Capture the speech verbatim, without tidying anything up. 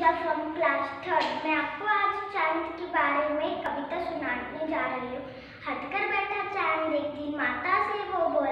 Puja from class third. मैं आपको आज चांद के बारे में कविता सुनाने जा रही हूँ। हटकर बैठा चांद एक दिन माता से वो बोला,